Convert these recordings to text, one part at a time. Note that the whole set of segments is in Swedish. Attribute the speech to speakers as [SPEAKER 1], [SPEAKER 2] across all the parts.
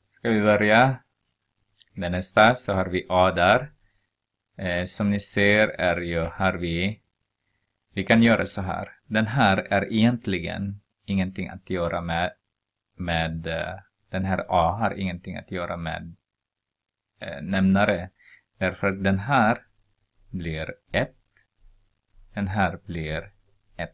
[SPEAKER 1] Ska vi börja? Den nästa så har vi A där. Som ni ser är ju, har vi kan göra så här. Den här är egentligen ingenting att göra med den här A har ingenting att göra med nämnare. Därför att den här blir 1. Den här blir 1.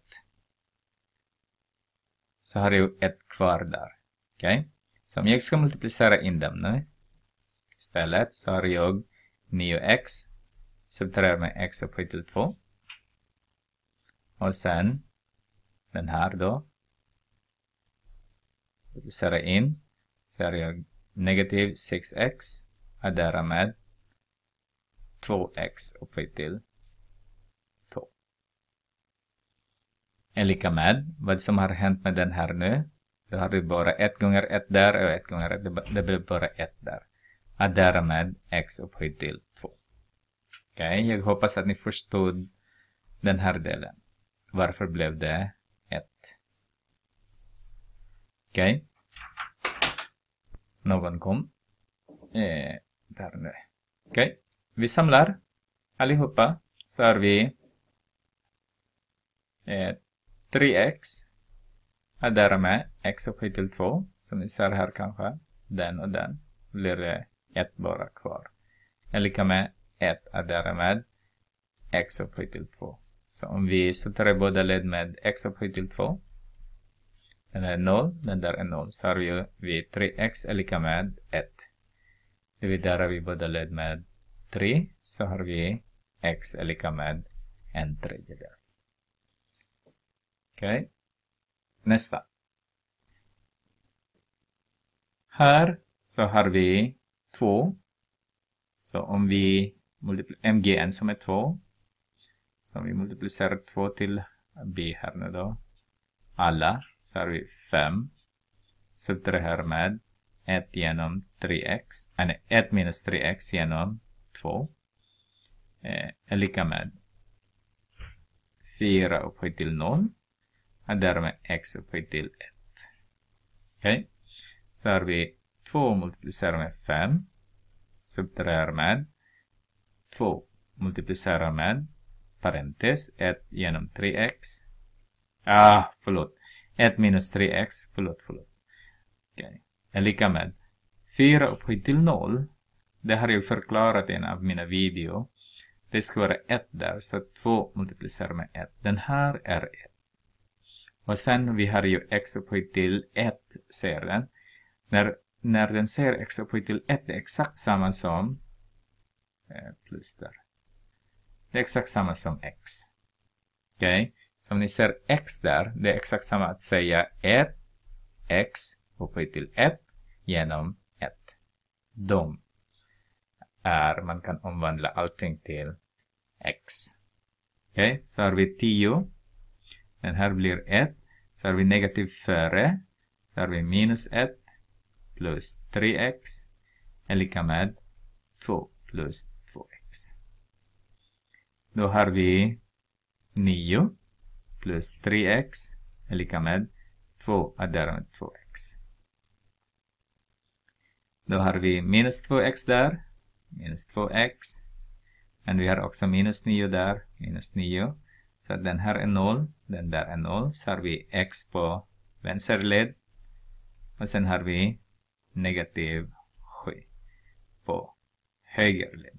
[SPEAKER 1] Så har jag 1 kvar där. Okej? Så om jag ska multiplicera in dem nu. Istället så har jag 9x. Subtraherar med x upphöjt till 2. Och sen den här då. Multiplicera in. Så har jag negativ 6x. Addera med 2x upphöjt till 2. Är lika med vad som har hänt med den här nu. Då har vi bara 1 gånger 1 där och 1 gånger 1. Det blir bara 1 där. Addera med x upphöjt till 2. Okej, jag hoppas att ni förstod den här delen. Varför blev det 1? Okej. Någon kom. Där nu. Okej. Vi samlar allihopa. Så har vi 3x. Addera med x upphöjt till 2. Som ni ser här kanske. Den och den. Blir det 1 bara kvar. Är lika med 1 addera med x upphöjt till 2. Så om vi sätter båda led med x upphöjt till 2. Den är 0, den där är 0. Så har vi 3x är lika med 1. Dividerar vi båda led med 3. Så har vi x är lika med 1/3. Okej. Nästa. Här så har vi 2. Så om vi mgn som är 2. Så om vi multiplicerar 2 till b här nu då. Alla. Så har vi 5. Subtraherar med 1 genom 3x. Nej, 1 minus 3x genom 2. Är lika med 4 upphöjt till 0. Och därmed x upphöjt till 1. Okej. Så har vi 2 multiplicerar med 5. Subtraherar med 2 multiplicerar med parentes 1 genom 3x. Förlåt. 1 minus 3x. Förlåt. Okej. Är lika med 4 upphöjt till 0. Det har jag förklarat i en av mina video. Det ska vara 1 där. Så 2 multiplicerar med 1. Den här är 1. Och sen vi har ju x upphöjt till 1 ser den. När den ser x upphöjt till 1 det är exakt samma som plus där. Det är exakt samma som x. Okej. Så om ni ser x där. Det är exakt samma att säga 1 x upphöjt till 1 genom 1. Man kan omvandla allting till x. Okej. Så har vi 10. Den här blir 1. Så har vi negativ före. Så har vi minus 1. Plus 3x. Är lika med 2 plus 2x. Då har vi 9. Plus 3x. Är lika med 2 addera med 2x. Då har vi minus 2x där. Minus 2x. Men vi har också minus 9 där. Minus 9. Så den här är 0. Den där är 0. Så har vi x på vänster led. Och sen har vi negativ 7 på höger led.